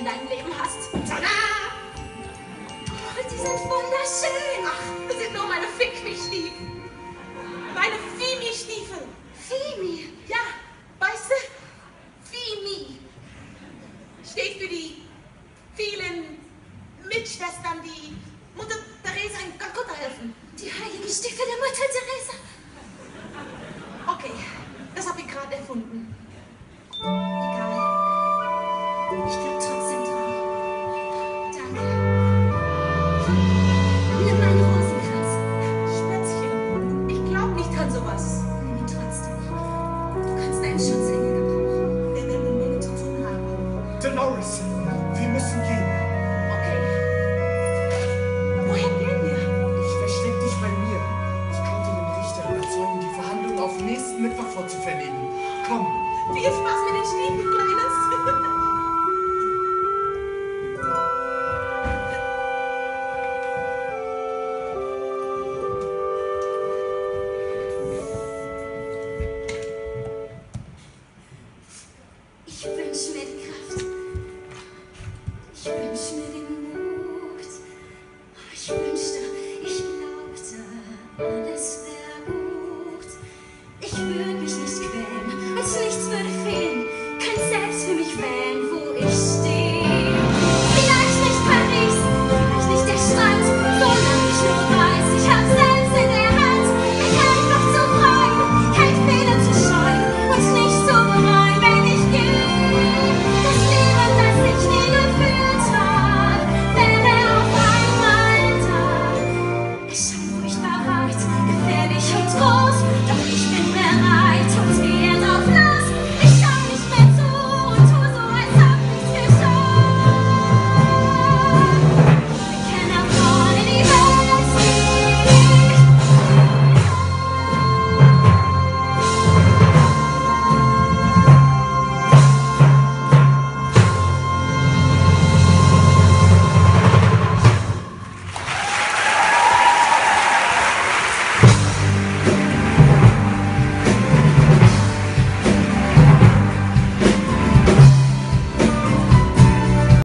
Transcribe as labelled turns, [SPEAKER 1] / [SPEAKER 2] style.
[SPEAKER 1] deinem Leben hast. Tada!
[SPEAKER 2] Oh, die sind wunderschön.
[SPEAKER 1] Ach, das sind nur meine Fick-mich-Stiefel. Meine Fimi-Stiefel.
[SPEAKER 2] Fimi.
[SPEAKER 1] Ja, weißt du? Fimi. Steht für die vielen Mitschwestern, die Mutter Teresa in Kalkutta helfen.
[SPEAKER 2] Die heiligen Stiefel der Mutter Teresa.
[SPEAKER 1] Okay, das habe ich gerade erfunden.
[SPEAKER 2] Egal. Ich glaube trotzdem dran. Danke. Nimm meinen Rosenkranz.
[SPEAKER 1] Schätzchen, ich glaube nicht an sowas.
[SPEAKER 2] Nimm ihn trotzdem. Du kannst einen Schutzengel gebrauchen.
[SPEAKER 1] Wir werden eine Menge zu tun haben.
[SPEAKER 3] Dolores, wir müssen gehen.
[SPEAKER 1] Okay. Wohin gehen wir?
[SPEAKER 3] Versteck dich bei mir. Ich konnte den Richter überzeugen, die Verhandlung auf nächsten Mittwoch vorzuverlegen. Komm.
[SPEAKER 1] Viel Spaß mit den Stiefeln, Kleines.
[SPEAKER 2] Ich wünsche mir die Kraft. Ich wünsche mir die